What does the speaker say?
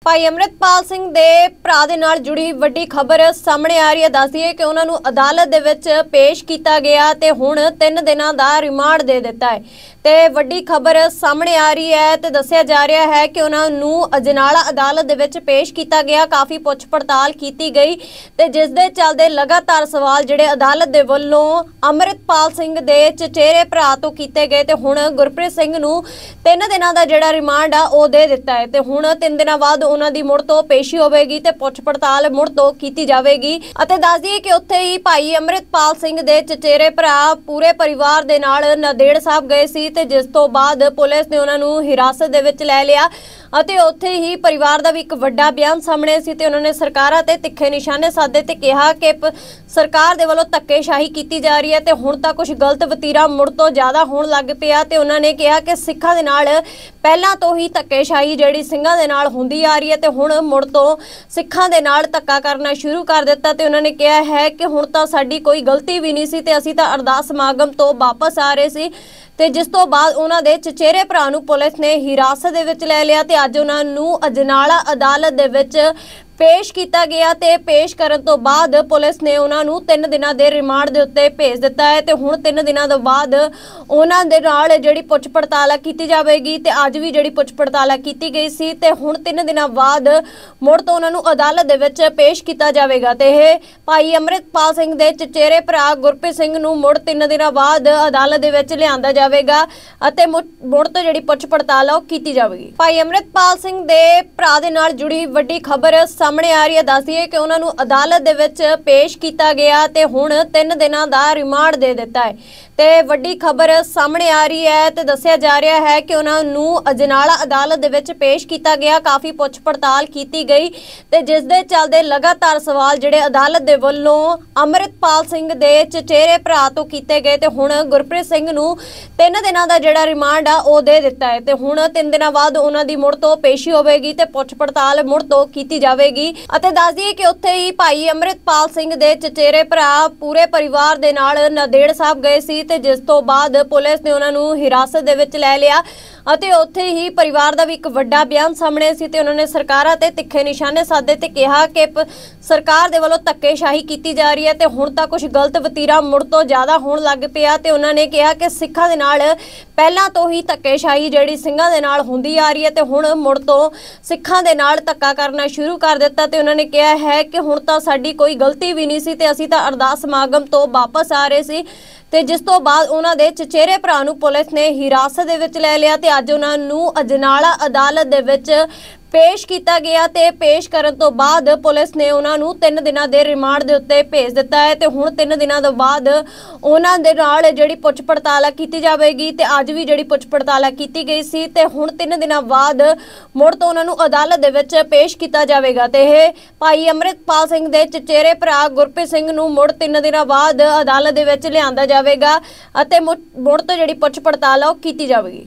ਭਾਈ ਅੰਮ੍ਰਿਤਪਾਲ ਸਿੰਘ ਦੇ ਭਰਾ ਦੇ ਨਾਲ ਜੁੜੀ ਵੱਡੀ ਖਬਰ ਸਾਹਮਣੇ ਆ ਰਹੀ ਹੈ। ਦੱਸ ਦਈਏ ਕਿ ਉਹਨਾਂ ਨੂੰ ਅਦਾਲਤ ਦੇ ਵਿੱਚ ਪੇਸ਼ ਕੀਤਾ ਗਿਆ ਤੇ ਹੁਣ 3 ਦਿਨਾਂ ਦਾ ਰਿਮਾਂਡ ਦੇ ਦਿੱਤਾ ਹੈ। ਤੇ ਵੱਡੀ ਖਬਰ ਸਾਹਮਣੇ ਆ ਰਹੀ ਹੈ ਤੇ ਦੱਸਿਆ ਜਾ ਰਿਹਾ ਹੈ ਕਿ ਉਹਨਾਂ ਨੂੰ ਅਜਨਾਲਾ ਅਦਾਲਤ ਦੇ ਵਿੱਚ ਪੇਸ਼ ਕੀਤਾ ਗਿਆ। ਕਾਫੀ ਪੁੱਛ ਪੜਤਾਲ ਕੀਤੀ ਗਈ ਤੇ ਜਿਸ ਦੇ ਚੱਲਦੇ ਲਗਾਤਾਰ ਸਵਾਲ ਜਿਹੜੇ ਅਦਾਲਤ ਦੇ ਵੱਲੋਂ ਅੰਮ੍ਰਿਤਪਾਲ ਸਿੰਘ ਦੇ ਚਚੇਰੇ ਭਰਾ ਤੋਂ ਕੀਤੇ ਗਏ ਤੇ ਹੁਣ ਗੁਰਪ੍ਰੀਤ ਸਿੰਘ ਨੂੰ 3 ਦਿਨਾਂ ਦਾ ਜਿਹੜਾ ਰਿਮਾਂਡ ਆ ਉਹ ਦੇ ਦਿੱਤਾ ਹੈ। ਤੇ ਹੁਣ 3 ਦਿਨਾਂ ਬਾਅਦ ਉਹਨਾਂ ਦੀ ਮੁੜ ਤੋਂ ਪੇਸ਼ੀ ਹੋਵੇਗੀ ਤੇ ਪੁੱਛ ਪੜਤਾਲ ਮੁੜ ਤੋਂ ਕੀਤੀ ਜਾਵੇਗੀ। ਅਤੇ ਦੱਸ ਦਈਏ ਕਿ ਉੱਥੇ ਹੀ ਭਾਈ ਅੰਮ੍ਰਿਤਪਾਲ ਸਿੰਘ ਦੇ ਚਚੇਰੇ ਭਰਾ ਪੂਰੇ ਪਰਿਵਾਰ ਦੇ ਨਾਲ ਨਾਂਦੇੜ ਸਾਹਿਬ ਗਏ ਸੀ ਤੇ ਜਿਸ ਤੋਂ ਬਾਅਦ ਪੁਲਿਸ ਨੇ ਉਹਨਾਂ ਨੂੰ ਹਿਰਾਸਤ ਦੇ ਵਿੱਚ ਲੈ ਲਿਆ ਅਤੇ ਉੱਥੇ ਹੀ ਪਰਿਵਾਰ ਦਾ ਵੀ ਇੱਕ ਵੱਡਾ ਬਿਆਨ ਸਾਹਮਣੇ ਸੀ ਤੇ ਉਹਨਾਂ ਨੇ ਸਰਕਾਰਾਂ ਤੇ ਤਿੱਖੇ ਨਿਸ਼ਾਨੇ ਸਾਧੇ ਤੇ ਕਿਹਾ ਕਿ ਸਰਕਾਰ ਦੇ ਵੱਲੋਂ ਧੱਕੇਸ਼ਾਹੀ ਕੀਤੀ ਜਾ ਰਹੀ ਹੈ ਤੇ ਹੁਣ ਤਾਂ ਕੁਝ ਗਲਤ ਵਤੀਰਾ ਮੁੜ ਤੋਂ ਜ਼ਿਆਦਾ ਹੋਣ ਲੱਗ ਪਿਆ। ਤੇ ਉਹਨਾਂ ਨੇ ਕਿਹਾ ਕਿ ਸਿੱਖਾਂ ਦੇ ਨਾਲ ਪਹਿਲਾਂ ਤੋਂ ਹੀ ਧੱਕੇਸ਼ਾਹੀ ਜਿਹੜੀ ਸਿੰਘਾਂ ਦੇ ਨਾਲ ਹੁੰਦੀ ਆ ਰਹੀ ਹੈ ਤੇ ਹੁਣ ਮੁੜ ਤੋਂ ਸਿੱਖਾਂ ਦੇ ਨਾਲ ਧੱਕਾ ਕਰਨਾ ਸ਼ੁਰੂ ਕਰ ਦਿੱਤਾ। ਤੇ ਉਹਨਾਂ ਨੇ ਕਿਹਾ ਹੈ ਕਿ ਹੁਣ ਤਾਂ ਸਾਡੀ ਕੋਈ ਗਲਤੀ ਵੀ ਨਹੀਂ ਸੀ ਤੇ ਅਸੀਂ ਤਾਂ ਅਰਦਾਸ ਸਮਾਗਮ ਤੋਂ ਵਾਪਸ ਆ ਰਹੇ ਸੀ ਤੇ ਜਿਸ ਤੋਂ ਬਾਅਦ ਉਹਨਾਂ ਦੇ ਚਚੇਰੇ ਭਰਾ ਨੂੰ ਪੁਲਿਸ ਨੇ ਹਿਰਾਸਤ ਦੇ ਵਿੱਚ ਲੈ ਲਿਆ ਤੇ ਅੱਜ ਉਹਨਾਂ ਨੂੰ ਅਜਨਾਲਾ ਅਦਾਲਤ ਦੇ ਵਿੱਚ ਪੇਸ਼ ਕੀਤਾ ਗਿਆ ਤੇ ਪੇਸ਼ ਕਰਨ ਤੋਂ ਬਾਅਦ ਪੁਲਿਸ ਨੇ ਉਹਨਾਂ ਨੂੰ 3 ਦਿਨਾਂ ਦੇ ਰਿਮਾਂਡ ਦੇ ਉੱਤੇ ਭੇਜ ਦਿੱਤਾ ਹੈ। ਤੇ ਹੁਣ 3 ਦਿਨਾਂ ਤੋਂ ਬਾਅਦ ਉਹਨਾਂ ਦੇ ਨਾਲ ਜਿਹੜੀ ਪੁੱਛ ਪੜਤਾਲ ਕੀਤੀ ਜਾਵੇਗੀ ਤੇ ਅੱਜ ਵੀ ਜਿਹੜੀ ਪੁੱਛ ਪੜਤਾਲ ਕੀਤੀ ਗਈ ਸੀ ਤੇ ਹੁਣ 3 ਦਿਨਾਂ ਬਾਅਦ ਮੁੜ ਤੋਂ ਉਹਨਾਂ ਨੂੰ ਅਦਾਲਤ ਦੇ ਵਿੱਚ ਪੇਸ਼ ਕੀਤਾ ਜਾਵੇਗਾ। ਤੇ ਇਹ ਭਾਈ ਅੰਮ੍ਰਿਤਪਾਲ ਸਿੰਘ ਦੇ ਚਚੇਰੇ ਭਰਾ ਗੁਰਪ੍ਰੀਤ ਸਿੰਘ ਨੂੰ ਮੁੜ 3 ਦਿਨਾਂ ਬਾਅਦ ਅਦਾਲਤ ਦੇ ਵਿੱਚ ਲਿਆਂਦਾ ਜਾਵੇਗਾ ਅਤੇ ਮੁੜ ਤੋਂ ਜਿਹੜੀ ਪੁੱਛ ਪੜਤਾਲ ਉਹ ਕੀਤੀ ਜਾਵੇਗੀ। ਭਾਈ ਅੰਮ੍ਰਿਤਪਾਲ ਸਿੰਘ ਦੇ ਭਰਾ ਦੇ ਨਾਲ ਜੁੜੀ ਵੱਡੀ ਖਬਰ ਸਾਹਮਣੇ ਆ ਰਹੀ ਹੈ। ਦੱਸ ਦਈਏ ਕਿ ਉਹਨਾਂ ਨੂੰ ਅਦਾਲਤ ਦੇ ਵਿੱਚ ਪੇਸ਼ ਕੀਤਾ ਗਿਆ ਤੇ ਹੁਣ 3 ਦਿਨਾਂ ਦਾ ਰਿਮਾਂਡ ਦੇ ਦਿੱਤਾ ਹੈ। ਤੇ ਵੱਡੀ ਖਬਰ ਸਾਹਮਣੇ ਆ ਰਹੀ ਹੈ ਤੇ ਦੱਸਿਆ ਜਾ ਰਿਹਾ ਹੈ ਕਿ ਉਹਨਾਂ ਨੂੰ ਅਜਨਾਲਾ ਅਦਾਲਤ ਦੇ ਵਿੱਚ ਪੇਸ਼ ਕੀਤਾ ਗਿਆ। ਕਾਫੀ ਪੁੱਛ ਪੜਤਾਲ ਕੀਤੀ ਗਈ ਤੇ ਜਿਸ ਦੇ ਚੱਲਦੇ ਲਗਾਤਾਰ ਸਵਾਲ ਜਿਹੜੇ ਅਦਾਲਤ ਦੇ ਵੱਲੋਂ ਅੰਮ੍ਰਿਤਪਾਲ ਸਿੰਘ ਦੇ ਚਚੇਰੇ ਭਰਾ ਤੋਂ ਕੀਤੇ ਗਏ ਤੇ ਹੁਣ ਗੁਰਪ੍ਰੀਤ ਸਿੰਘ ਨੂੰ 3 ਦਿਨਾਂ ਦਾ ਜਿਹੜਾ ਰਿਮਾਂਡ ਆ ਉਹ ਦੇ ਦਿੱਤਾ ਹੈ। ਤੇ ਹੁਣ 3 ਦਿਨਾਂ ਬਾਅਦ ਉਹਨਾਂ ਦੀ ਮੁੜ ਤੋਂ ਪੇਸ਼ੀ ਹੋਵੇਗੀ ਤੇ ਪੁੱਛ ਪੜਤਾਲ ਮੁੜ ਤੋਂ ਕੀਤੀ ਜਾਵੇਗੀ। ਅਤੇ ਦੱਸ ਦਈਏ ਕਿ ਉੱਥੇ ਹੀ ਭਾਈ ਅੰਮ੍ਰਿਤਪਾਲ ਸਿੰਘ ਦੇ ਚਚੇਰੇ ਭਰਾ ਪੂਰੇ ਪਰਿਵਾਰ ਦੇ ਨਾਲ ਨਾਂਦੇੜ ਸਾਹਿਬ ਗਏ ਸੀ ਤੇ ਜਿਸ ਤੋਂ ਬਾਅਦ ਪੁਲਿਸ ਨੇ ਉਹਨਾਂ ਨੂੰ ਹਿਰਾਸਤ ਦੇ ਵਿੱਚ ਲੈ ਲਿਆ ਅਤੇ ਉੱਥੇ ਹੀ ਪਰਿਵਾਰ ਦਾ ਵੀ ਇੱਕ ਵੱਡਾ ਬਿਆਨ ਸਾਹਮਣੇ ਸੀ ਤੇ ਉਹਨਾਂ ਨੇ ਸਰਕਾਰਾਂ ਤੇ ਤਿੱਖੇ ਨਿਸ਼ਾਨੇ ਸਾਧੇ ਤੇ ਕਿਹਾ ਕਿ ਸਰਕਾਰ ਦੇ ਵੱਲੋਂ ਧੱਕੇਸ਼ਾਹੀ ਕੀਤੀ ਜਾ ਰਹੀ ਹੈ ਤੇ ਹੁਣ ਤਾਂ ਕੁਝ ਗਲਤ ਵਤੀਰਾ ਮੁੜ ਤੋਂ ਜ਼ਿਆਦਾ ਹੋਣ ਲੱਗ ਪਿਆ। ਤੇ ਉਹਨਾਂ ਨੇ ਕਿਹਾ ਕਿ ਸਿੱਖਾਂ ਦੇ ਨਾਲ ਪਹਿਲਾਂ ਤੋਂ ਹੀ ਧੱਕੇਸ਼ਾਹੀ ਜਿਹੜੀ ਸਿੰਘਾਂ ਦੇ ਨਾਲ ਹੁੰਦੀ ਆ ਰਹੀ ਹੈ ਤੇ ਹੁਣ ਮੁੜ ਤੋਂ ਸਿੱਖਾਂ ਦੇ ਨਾਲ ਧੱਕਾ ਕਰਨਾ ਸ਼ੁਰੂ ਕਰ ਦਿੱਤਾ। ਤੇ ਉਹਨਾਂ ਨੇ ਕਿਹਾ ਹੈ ਕਿ ਹੁਣ ਤਾਂ ਸਾਡੀ ਕੋਈ ਗਲਤੀ ਵੀ ਨਹੀਂ ਸੀ ਤੇ ਅਸੀਂ ਤਾਂ ਅਰਦਾਸ ਸਮਾਗਮ ਤੋਂ ਵਾਪਸ ਆ ਰਹੇ ਸੀ ਤੇ ਜਿਸ ਤੋਂ ਬਾਅਦ ਉਹਨਾਂ ਦੇ ਚਚੇਰੇ ਭਰਾ ਨੂੰ ਪੁਲਿਸ ਨੇ ਹਿਰਾਸਤ ਦੇ ਵਿੱਚ ਲੈ ਲਿਆ ਤੇ ਅੱਜ ਉਹਨਾਂ ਨੂੰ ਅਜਨਾਲਾ ਅਦਾਲਤ ਦੇ ਵਿੱਚ ਪੇਸ਼ ਕੀਤਾ ਗਿਆ ਤੇ ਪੇਸ਼ ਕਰਨ ਤੋਂ ਬਾਅਦ ਪੁਲਿਸ ਨੇ ਉਹਨਾਂ ਨੂੰ 3 ਦਿਨਾਂ ਦੇ ਰਿਮਾਂਡ ਦੇ ਉੱਤੇ ਭੇਜ ਦਿੱਤਾ ਹੈ। ਤੇ ਹੁਣ 3 ਦਿਨਾਂ ਤੋਂ ਬਾਅਦ ਉਹਨਾਂ ਦੇ ਨਾਲ ਜਿਹੜੀ ਪੁੱਛ ਪੜਤਾਲ ਕੀਤੀ ਜਾਵੇਗੀ ਤੇ ਅੱਜ ਵੀ ਜਿਹੜੀ ਪੁੱਛ ਪੜਤਾਲ ਕੀਤੀ ਗਈ ਸੀ ਤੇ ਹੁਣ 3 ਦਿਨਾਂ ਬਾਅਦ ਮੁੜ ਤੋਂ ਉਹਨਾਂ ਨੂੰ ਅਦਾਲਤ ਦੇ ਵਿੱਚ ਪੇਸ਼ ਕੀਤਾ ਜਾਵੇਗਾ। ਤੇ ਇਹ ਭਾਈ ਅੰਮ੍ਰਿਤਪਾਲ ਸਿੰਘ ਦੇ ਚਚੇਰੇ ਭਰਾ ਗੁਰਪ੍ਰੀਤ ਸਿੰਘ ਨੂੰ ਮੁੜ 3 ਦਿਨਾਂ ਬਾਅਦ ਅਦਾਲਤ ਦੇ ਵਿੱਚ ਲਿਆਂਦਾ ਜਾਵੇਗਾ ਅਤੇ ਮੁੜ ਤੋਂ ਜਿਹੜੀ ਪੁੱਛ ਪੜਤਾਲ ਉਹ ਕੀਤੀ ਜਾਵੇਗੀ।